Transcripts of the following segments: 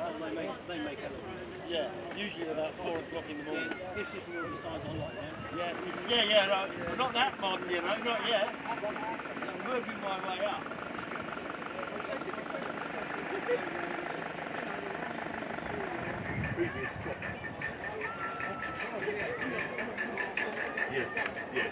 They make elephants. Yeah, usually about 4 o'clock in the morning. This is more the size I like, yeah? Yeah, right. Not that modern, you know, not yet. I'm working my way up. Previous stop. Yes.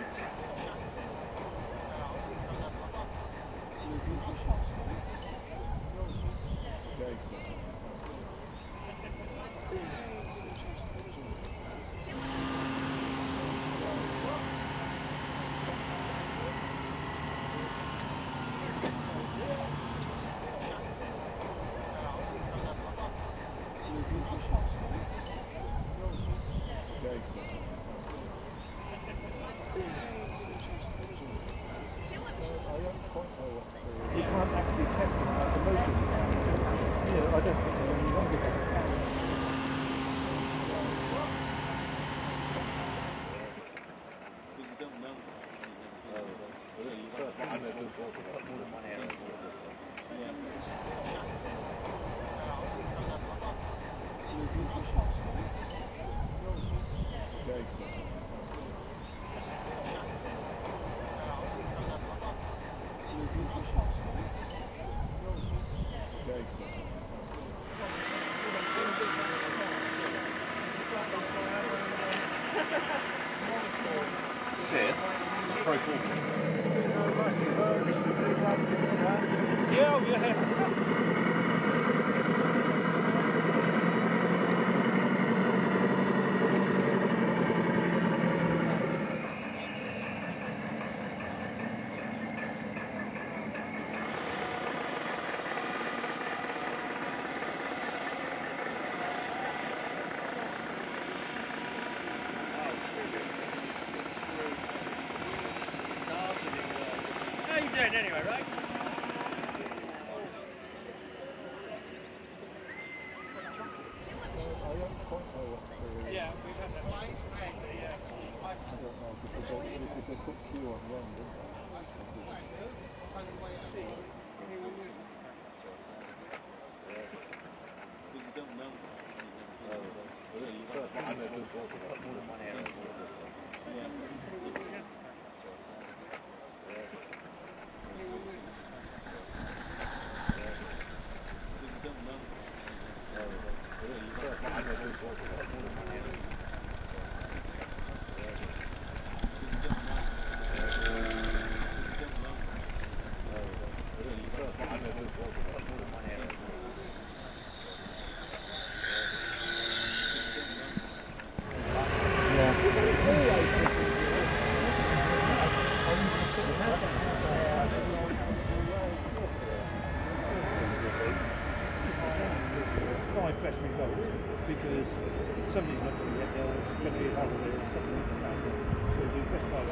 You can't actually test them like the motion. You know, I don't think there's any longer than that. But you don't know. It's here. It's a Pro 40. Yeah. How you doing anyway, right? Yeah, we've had that. But you don't know. Five best results because somebody's not going to get there, it's going to be a holiday or something like that. So do best by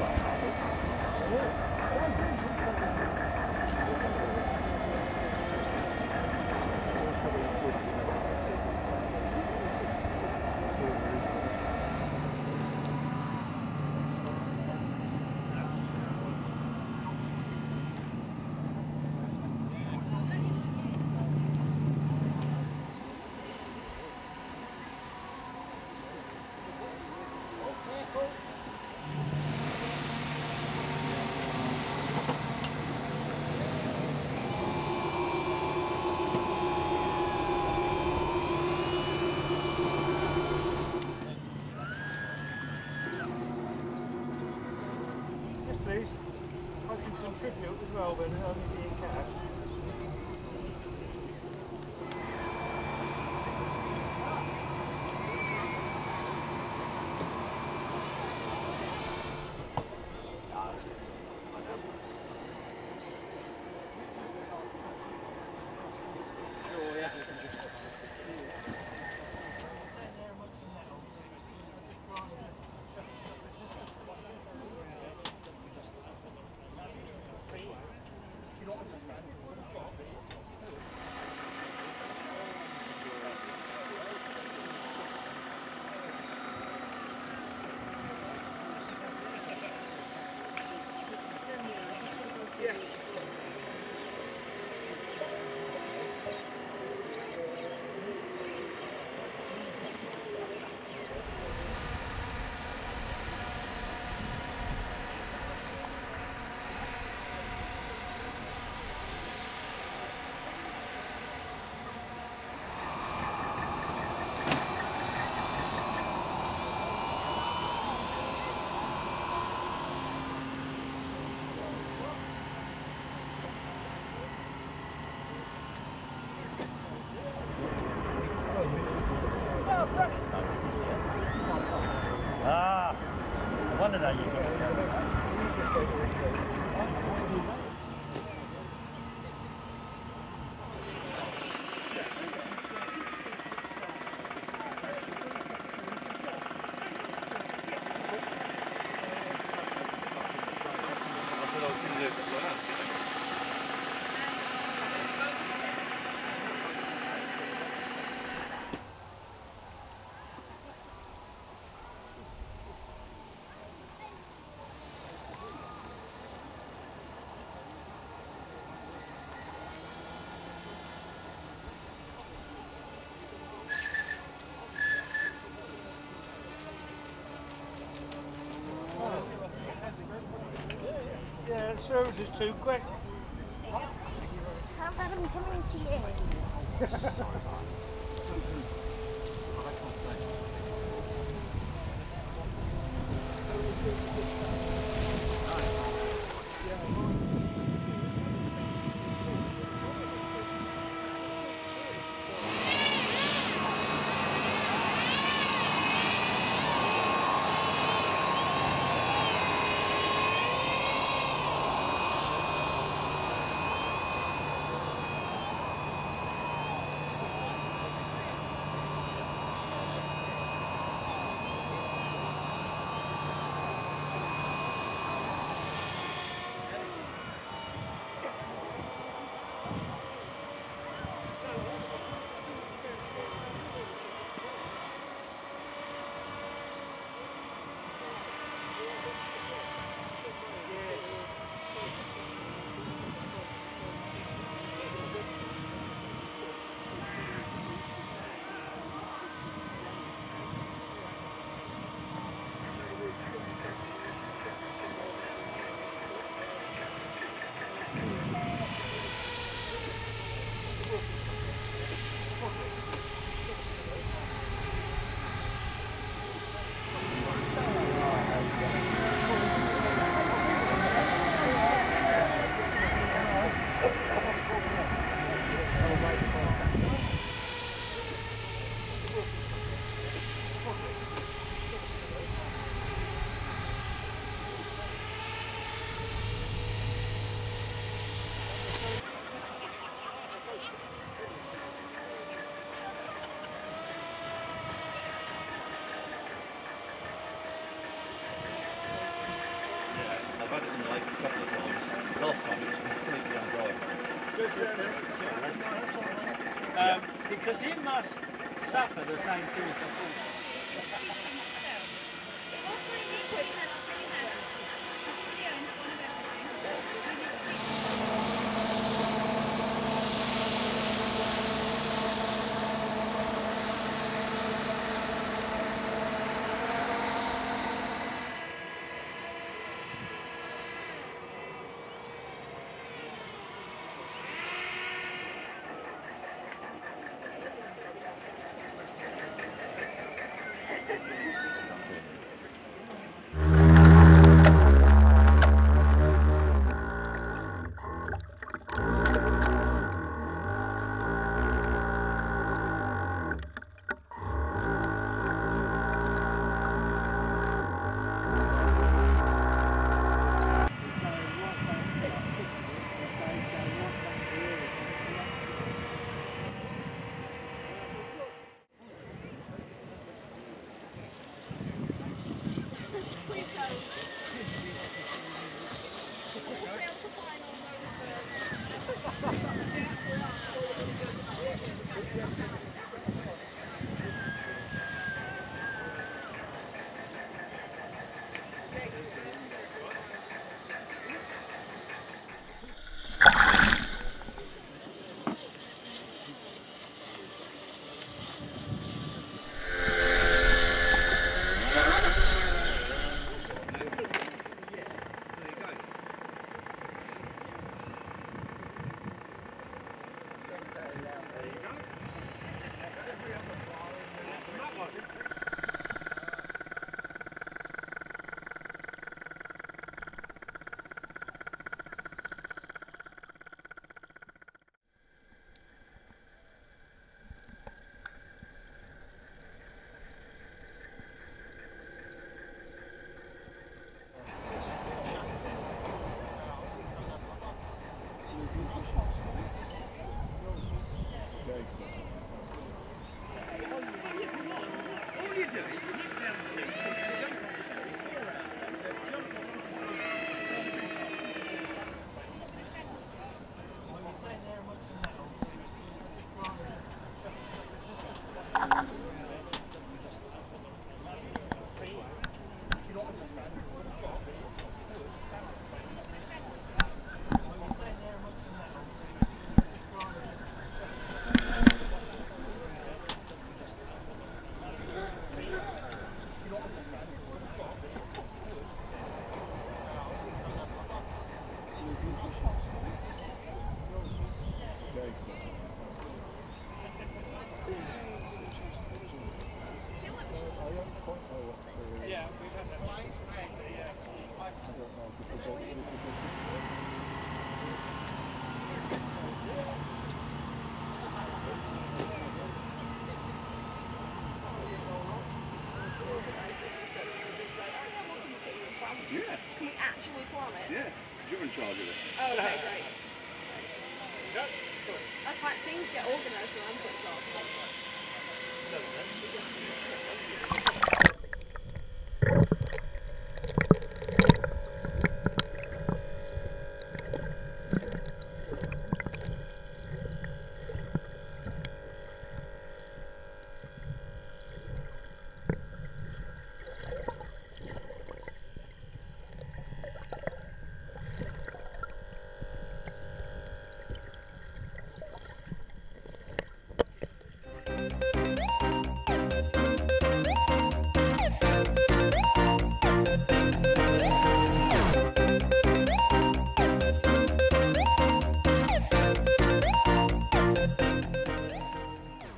Please, I can contribute as well, but only be in cash. Yes. Ah, I wondered how you got it. I said I was going to do it like that. Yeah, it shows it's too quick. How about him coming to you? couple of times. Last time it was completely undrivable. Because it must suffer the same thing as the full. Can we actually plan it? Yeah, you're in charge of it. Oh, okay, great. That's fine. Things get organised when I'm put in charge. Thank you.